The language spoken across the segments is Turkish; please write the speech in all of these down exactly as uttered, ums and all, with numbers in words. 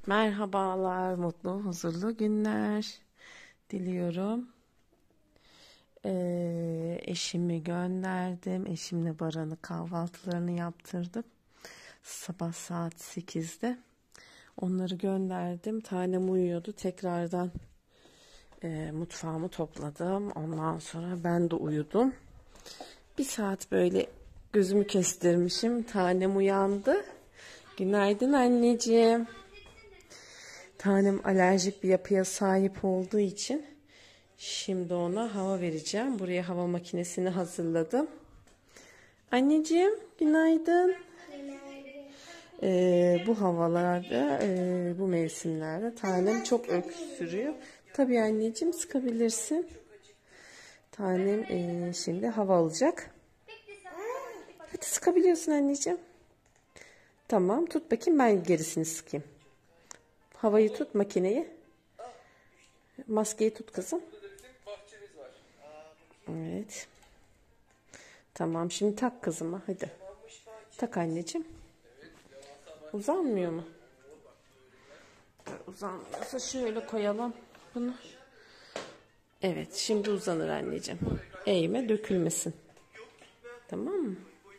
Merhabalar, mutlu, huzurlu günler diliyorum. Ee, eşimi gönderdim. Eşimle Baran'ı kahvaltılarını yaptırdım. Sabah saat sekizde. Onları gönderdim. Tanem uyuyordu. Tekrardan e, mutfağımı topladım. Ondan sonra ben de uyudum. Bir saat böyle gözümü kestirmişim. Tanem uyandı. Günaydın anneciğim. Tanem alerjik bir yapıya sahip olduğu için şimdi ona hava vereceğim. Buraya hava makinesini hazırladım. Anneciğim günaydın. Ee, bu havalarda, e, bu mevsimlerde tanem çok öksürüyor. Tabii anneciğim sıkabilirsin. Tanem e, şimdi hava alacak. Hadi sıkabiliyorsun anneciğim. Tamam, tut bakayım, ben gerisini sıkayım. Havayı tut, makineyi. Maskeyi tut kızım. Evet. Tamam, şimdi tak kızıma hadi. Tak anneciğim. Uzanmıyor mu? Uzanmıyorsa şöyle koyalım bunu. Evet, şimdi uzanır anneciğim. Eğme, dökülmesin. Tamam mı?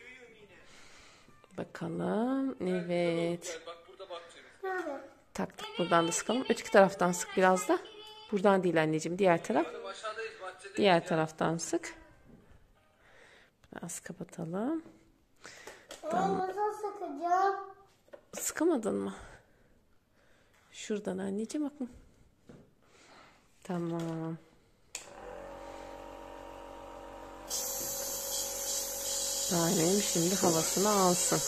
Bakalım. Evet. Taktık, buradan da sıkalım. Öteki taraftan sık biraz da. Buradan değil anneciğim, diğer taraf. Diğer taraftan sık. Biraz kapatalım. Tamam. Sıkacağım. Sıkamadın mı? Şuradan anneciğim bakın. Tamam. Tanem şimdi havasını alsın.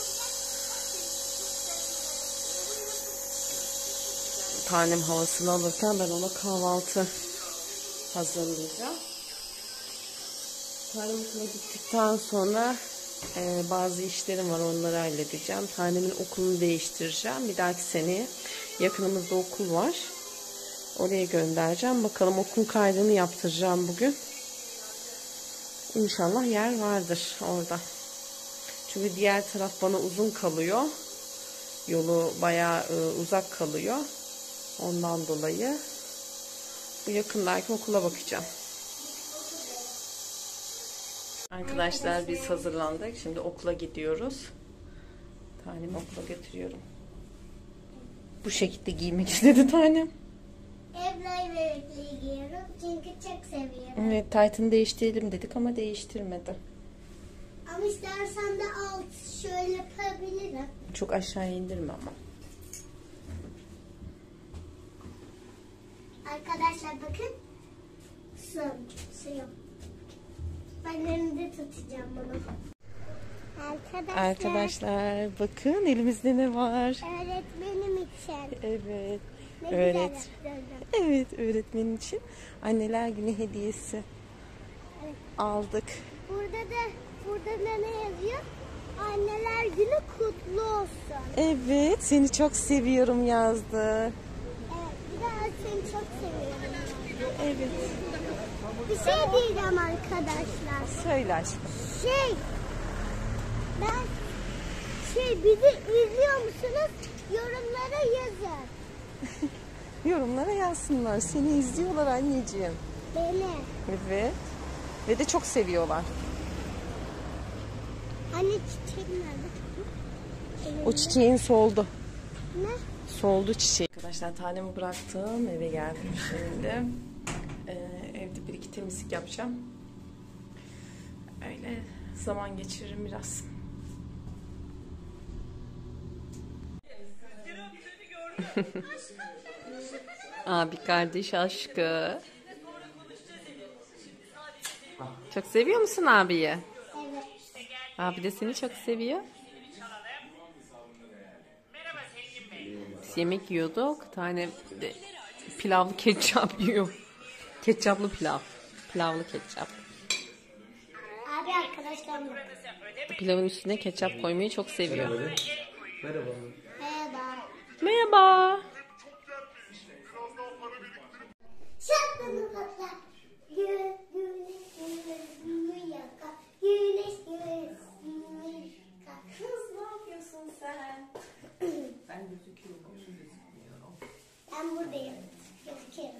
Tanem havasını alırken ben ona kahvaltı hazırlayacağım. Tanem okula gittikten sonra e, bazı işlerim var, onları halledeceğim. Tanemin okulunu değiştireceğim. Bir dahaki seneye yakınımızda okul var. Oraya göndereceğim. Bakalım okul kaydını yaptıracağım bugün. İnşallah yer vardır orada. Çünkü diğer taraf bana uzun kalıyor. Yolu bayağı e, uzak kalıyor. Ondan dolayı bu yakındaki okula bakacağım. Arkadaşlar biz hazırlandık. Şimdi okula gidiyoruz. Tanemi okula götürüyorum. Bu şekilde giymek istedi tanem. Evler bebekliği giyiyorum çünkü çok seviyorum. Evet, taytını değiştirelim dedik ama değiştirmedi. Ama istersen de alt şöyle yapabilirim. Çok aşağı indirme ama. Arkadaşlar bakın. Su. Suyum. Ben elimde tutacağım bunu. Arkadaşlar. Arkadaşlar bakın elimizde ne var? Öğretmenim için. Evet. Ne Öğret. güzel yaptırdın. Evet, öğretmenin için Anneler Günü hediyesi Evet. aldık. Burada da burada da ne yazıyor? Anneler Günü kutlu olsun. Evet, seni çok seviyorum yazdı. Evet, bir daha seni çok seviyorum. Evet. Bir şey diyeceğim arkadaşlar. Söyle aşkım. Şey, ben şey bizi izliyor musunuz? Yorumlara yazın. Yorumlara yazsınlar. Seni izliyorlar anneciğim. Beni. Evet. Ve de çok seviyorlar. Anne çiçek nerede? O çiçeğin soldu. Ne? Soldu çiçeği. Arkadaşlar tanemi bıraktım. Eve geldim şimdi. Ee, evde bir iki temizlik yapacağım. Öyle zaman geçiririm biraz. Abi kardeş aşkı. Çok seviyor musun abiyi? Evet. Abi de seni çok seviyor. Biz yemek yiyorduk. Tane de pilavlı ketçap yiyor. Ketçaplı pilav. Pilavlı ketçap. Abi arkadaşlar mı? Pilavın üstüne ketçap koymayı çok seviyor. Merhaba. Merhaba. Merhaba. Şapkanı patla. Güneş gözümü yakar. Güneş gözümü yakar. Kız ne yapıyorsun sen? Ben gözüküyorum. Ben buradayım. Gözüküyorum.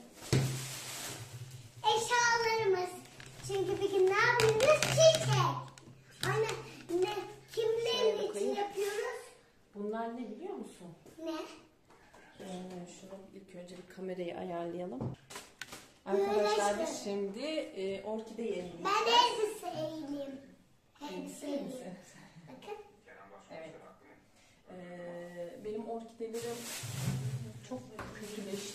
Eşyalarımız. Çünkü bir gün ne yapıyoruz? Çiçek. Anne ne? Kimlerin için yapıyoruz? Bunlar ne biliyor musun? Ne? Ee, şunu ilk önce bir kamerayı ayarlayalım. Arkadaşlar biz şimdi e, orkide yenileyeceğiz. Ben elbise eğileyim. Elbise misin? Bakın. Evet. Ee, benim orkidelerim çok kötüleşti.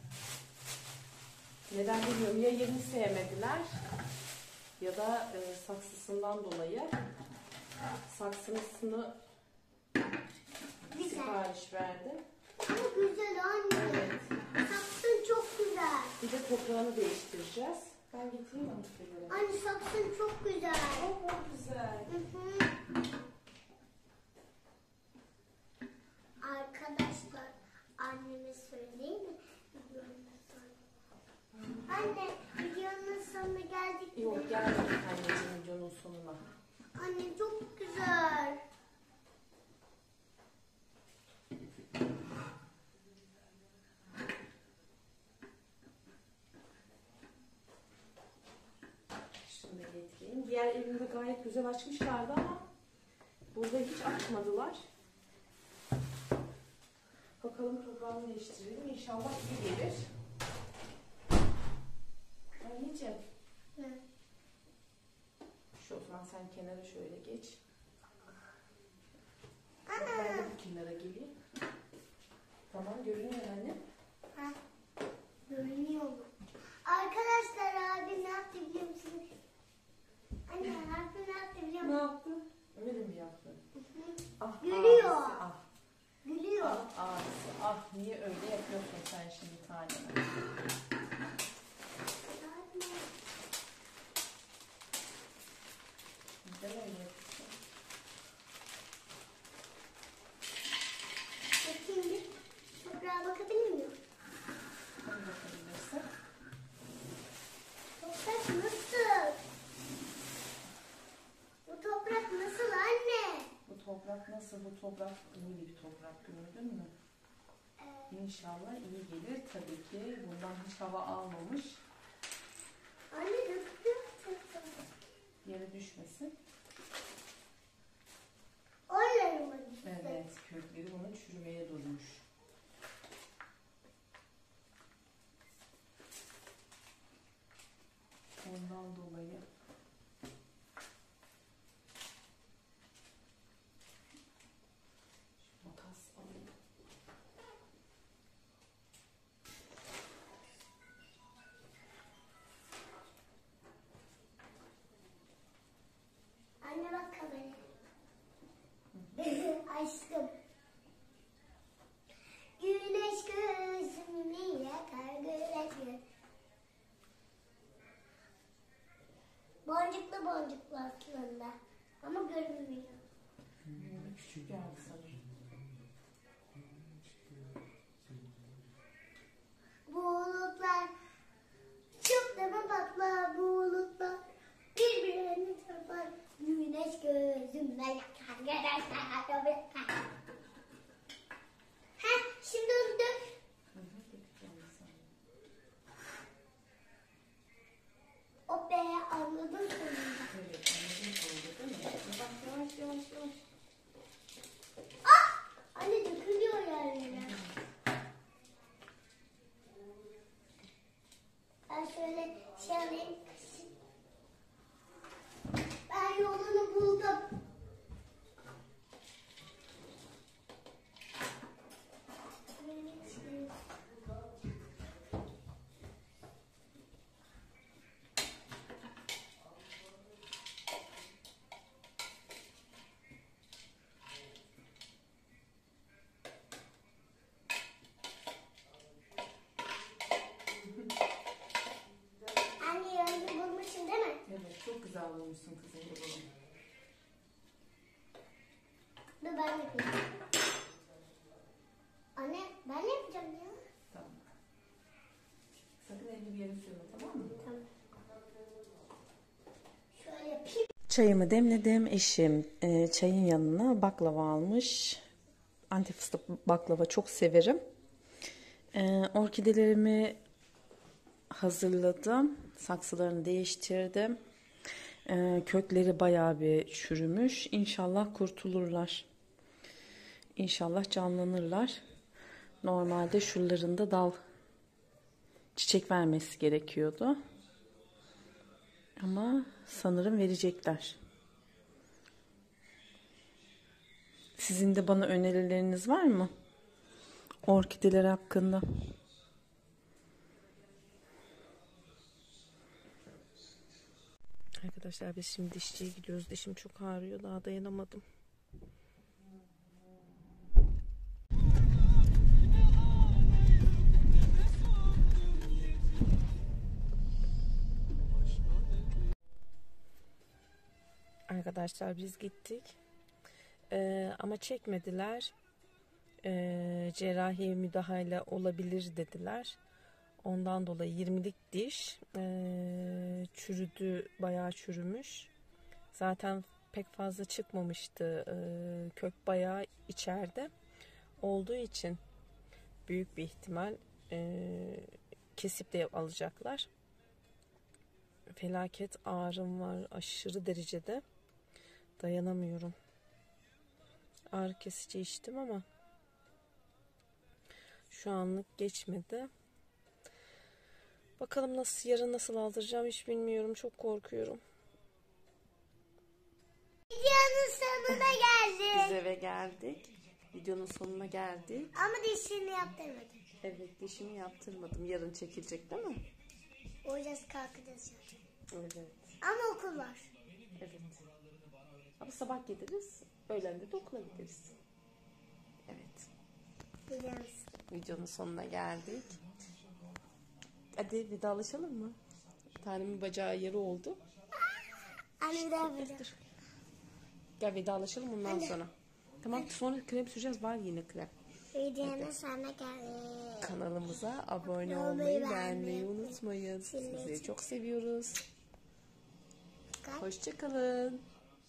Neden bilmiyorum. Ya yerini sevmediler ya da e, saksısından dolayı saksısını Güzel. sipariş verdi. Ama güzel anne. Evet. Saksın çok güzel. Bir de toprağını değiştireceğiz. Ben getireyim orkideleri. Anne saksın çok güzel. Çok çok güzel. Hı hı. Arkadaşlar anneme söyleyeyim mi? Anne videonun sonuna geldik mi? Yok gelmedik anneciğim videonun sonuna. Anne çok güzel. Şimdi getireyim. Diğer evimde gayet güzel açmışlardı ama burada hiç açmadılar. Bakalım toprağını değiştirelim. İnşallah iyi gelir. Anneciğim. Ne? Şu o zaman sen kenara şöyle geç. Ana. Ben de bu kenara geleyim. Tamam görünüyor anne. Ha, görünüyor mu? Arkadaşlar abi ne yaptı biliyor musunuz? Anne abi ne yaptı biliyor Ne musun? yaptın? Öyle mi yaptın? Ah, Gülüyor. abisi, ah, Gülüyor. ah, abisi, ah niye öyle yapıyorsun sen şimdi taneme? Neden öyle yapıyorsun? Bakayım bir. Toprağa bakabilir miyim? Hadi bakabilirsin. Toprak nasıl? Bu toprak nasıl anne? Bu toprak nasıl? Bu toprak iyi bir toprak gördün mü? Ee, İnşallah iyi gelir. Tabii ki bundan hiç hava almamış. anne döktüm. Yere düşmesin. Oraları mı düştü? Evet, kökleri bunun çürümeye durmuş. Ondan dolayı. Şu makas alayım. Anne bak kameraya. Aşkım. Güneş gözümü yakar güneş. Boncuklu boncuklu aslında. Ama görünmüyor. Hmm, küçük geldi sanırım. Bulutlar çok deme patlar bulutlar birbirini çarpar güneş gözümle yakar güneş yakar. Heh şimdi onu dök. Hı hı, dökeceğim sanırım. O be anladın sonunda. Evet, anladım oldu değil mi? Bak yavaş yavaş yavaş. Ah! Anne dökülüyor yerlere. Ben şöyle şey alayım. Ben yolunu buldum. Anne yolunu bulmuşsun değil mi? Evet, çok güzel olmuşsun kızım babam. Dur ben yapayım. Anne ben ne yapacağım ya? Tamam. Sakın elini bir yere sürme, tamam mı? Tamam. Şöyle yapayım. Çayımı demledim. Eşim e, çayın yanına baklava almış. Antep fıstık baklava çok severim. Ee, orkidelerimi hazırladım. Saksılarını değiştirdim. Ee, kökleri bayağı bir çürümüş. İnşallah kurtulurlar. İnşallah canlanırlar. Normalde şuralarında dal çiçek vermesi gerekiyordu. Ama sanırım verecekler. Sizin de bana önerileriniz var mı? Orkideler hakkında. Arkadaşlar biz şimdi dişçiye gidiyoruz. Dişim çok ağrıyor. Daha dayanamadım. Arkadaşlar biz gittik. Ee, ama çekmediler. Ee, cerrahi müdahale olabilir dediler. Ondan dolayı yirmilik diş ee, çürüdü, bayağı çürümüş. Zaten pek fazla çıkmamıştı. Ee, kök bayağı içeride olduğu için büyük bir ihtimal ee, kesip de alacaklar. Felaket ağrım var, aşırı derecede. Dayanamıyorum. Ağrı kesici içtim ama şu anlık geçmedi. Bakalım nasıl, yarın nasıl aldıracağım hiç bilmiyorum. Çok korkuyorum. Videonun sonuna geldik. Biz eve geldik. Videonun sonuna geldik. Ama dişini yaptırmadım. Evet, dişimi yaptırmadım. Yarın çekilecek değil mi? Hocası kalkacağız. Evet. Ama okul var. Evet. Ama sabah gideriz. Öğlen de okula gideriz. Evet. Biliyoruz. Videonun sonuna geldik. Hadi vedalaşalım mı? Tanemin bacağı yarı oldu. Anne bir daha bir daha. Gel vedalaşalım ondan sonra. Tamam, sonra krem süreceğiz. Var yine krem. Videonun sonuna geldik. Kanalımıza abone Olmayı, olmayı, beğenmeyi beğenmeyi unutmayın. Sizi çok seviyoruz. Hoşçakalın.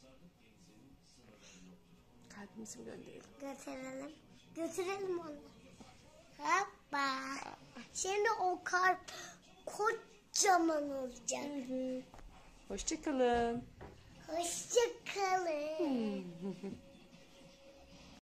Kalbimizi gönderelim. Götürelim. Götürelim onu. Hoppa. Şimdi o kalp kocaman olacak. Evet. Hoşçakalın. Hoşça kalın.